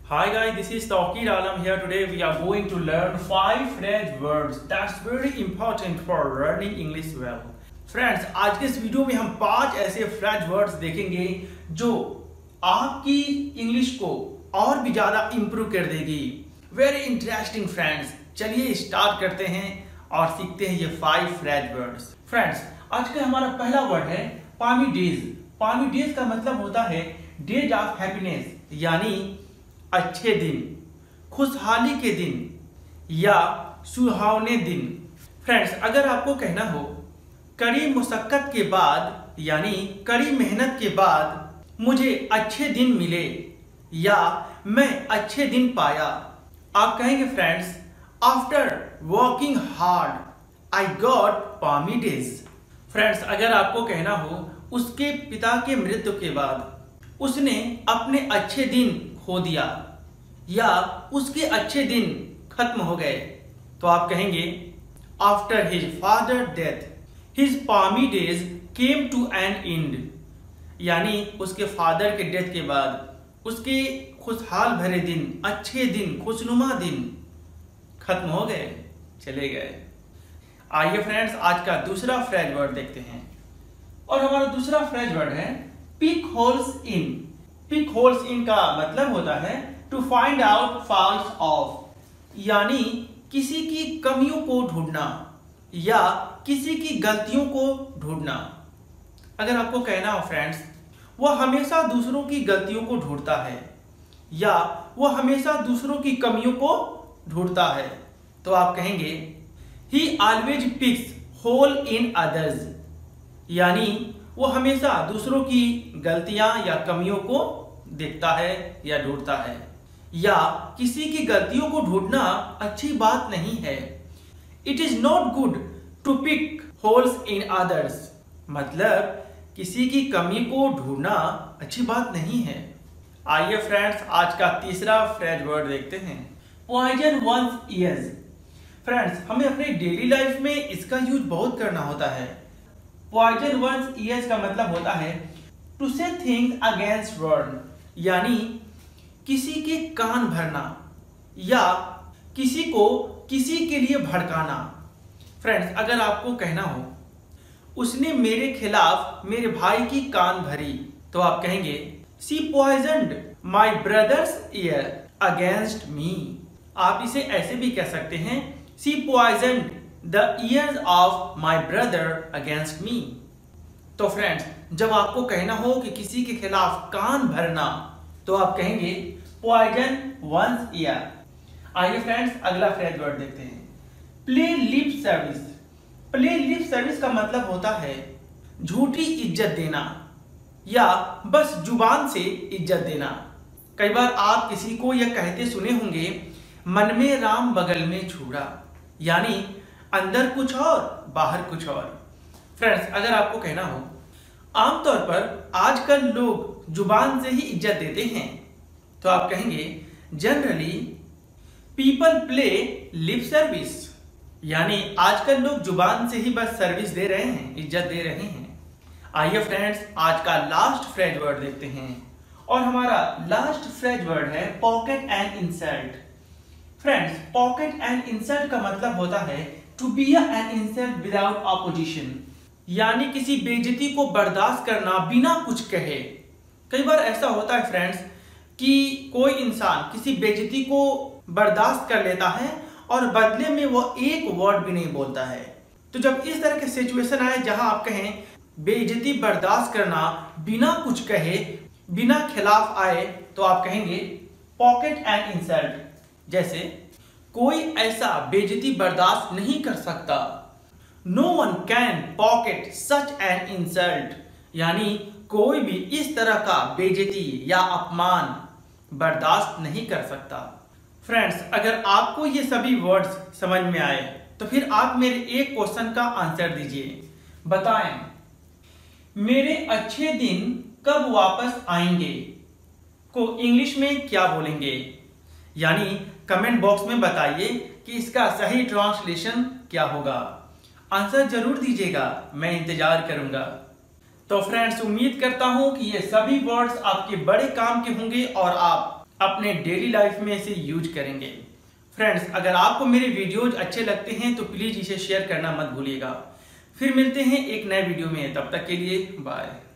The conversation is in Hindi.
Hi guys, this is Tawqir Alam here. Today we are going to learn 5 phrase words that's very important for learning English well. Friends, आज के इस वीडियो में हम 5 ऐसे फ्रेज वर्ड्स देखेंगे जो आपकी इंग्लिश को और भी ज़्यादा इम्प्रूव कर देगी। वेरी इंटरेस्टिंग फ्रेंड्स, चलिए स्टार्ट करते हैं और सीखते हैं ये 5 फ्रेज वर्ड्स। फ्रेंड्स, आज का हमारा पहला वर्ड है पामी डेज। पामी डेज का मतलब होता है डेज ऑफ हैप्पीनेस, यानी अच्छे दिन, खुशहाली के दिन या सुहावने दिन। फ्रेंड्स, अगर आपको कहना हो कड़ी मुशक्कत के बाद यानी कड़ी मेहनत के बाद मुझे अच्छे दिन मिले या मैं अच्छे दिन पाया, आप कहेंगे friends after working hard I got palmy days. Friends, अगर आपको कहना हो उसके पिता के मृत्यु के बाद उसने अपने अच्छे दिन खो दिया या उसके अच्छे दिन खत्म हो गए, तो आप कहेंगे after his father death his palmy days came to an end, यानी उसके फादर के डेथ के बाद उसके खुशहाल भरे दिन, अच्छे दिन, खुशनुमा दिन खत्म हो गए, चले गए। आइए फ्रेंड्स, आज का दूसरा फ्रेज वर्ड देखते हैं और हमारा दूसरा फ्रेज वर्ड है pick holes in. Pick holes in का मतलब होता है to find out faults of, यानी किसी की कमियों को ढूंढना या किसी की गलतियों को ढूंढना। अगर आपको कहना हो फ्रेंड्स वह हमेशा दूसरों की गलतियों को ढूंढता है या वह हमेशा दूसरों की कमियों को ढूंढता है, तो आप कहेंगे he always picks hole in others, यानी वो हमेशा दूसरों की गलतियां या कमियों को देखता है या ढूंढता है। या किसी की गलतियों को ढूंढना अच्छी बात नहीं है। It is not good to pick holes in others, मतलब किसी की कमी को ढूंढना अच्छी बात नहीं है। आइए फ्रेंड्स, आज का तीसरा फ्रेज वर्ड देखते हैं पॉइजन वंस ईयर्स। फ्रेंड्स, हमें अपने डेली लाइफ में इसका यूज बहुत करना होता है। पॉइजन वंस ईयर्स का मतलब होता है टू से थिंग्स अगेंस्ट वर्ड, यानी किसी के कान भरना या किसी को किसी के लिए भड़काना। फ्रेंड्स, अगर आपको कहना हो उसने मेरे खिलाफ मेरे भाई की कान भरी, तो आप कहेंगे she poisoned my brother's ear against me. आप इसे ऐसे भी कह सकते हैं she poisoned the ears of my brother against me. तो फ्रेंड्स, जब आपको कहना हो कि किसी के खिलाफ कान भरना, तो आप कहेंगे पॉइजन वंस ईयर। आइए फ्रेंड्स, अगला फ्रेज वर्ड देखते हैं play lip service. Play lip service का मतलब होता है झूठी इज्जत देना या बस जुबान से इज्जत देना। कई बार आप किसी को यह कहते सुने होंगे मन में राम बगल में छुरा, यानी अंदर कुछ और बाहर कुछ और। फ्रेंड्स, अगर आपको कहना हो आमतौर पर आजकल लोग जुबान से ही इज्जत देते हैं, तो आप कहेंगे generally people play lip service, यानी आजकल लोग जुबान से ही बस सर्विस दे रहे हैं, इज्जत दे रहे हैं। आइए फ्रेंड्स, आज का लास्ट फ्रेज वर्ड देखते हैं और हमारा लास्ट फ्रेज वर्ड है pocket and insult. Friends, pocket and insult का मतलब होता है to be an insult without opposition, यानी किसी बेइज्जती को बर्दाश्त करना बिना कुछ कहे। कई बार ऐसा होता है फ्रेंड्स कि कोई इंसान किसी बेइज्जती को बर्दाश्त कर लेता है और बदले में वो एक वर्ड भी नहीं बोलता है। तो जब इस तरह की सिचुएशन आए जहां आप कहें बेइज्जती बर्दाश्त करना बिना कुछ कहे, बिना खिलाफ आए, तो आप कहेंगे पॉकेट एंड इंसल्ट। जैसे कोई ऐसा बेइज्जती बर्दाश्त नहीं कर सकता, no one can pocket such an insult, यानी कोई भी इस तरह का बेइज्जती या अपमान बर्दाश्त नहीं कर सकता। फ्रेंड्स, अगर आपको ये सभी वर्ड्स समझ में आए तो फिर आप मेरे एक क्वेश्चन का आंसर दीजिए। बताएं मेरे अच्छे दिन कब वापस आएंगे को इंग्लिश में क्या बोलेंगे, यानी कमेंट बॉक्स में बताइए कि इसका सही ट्रांसलेशन क्या होगा। आंसर जरूर दीजिएगा, मैं इंतजार करूंगा। तो फ्रेंड्स, उम्मीद करता हूं कि ये सभी वर्ड्स आपके बड़े काम के होंगे और आप अपने डेली लाइफ में इसे यूज करेंगे। फ्रेंड्स, अगर आपको मेरे वीडियोज अच्छे लगते हैं तो प्लीज इसे शेयर करना मत भूलिएगा। फिर मिलते हैं एक नए वीडियो में, तब तक के लिए बाय।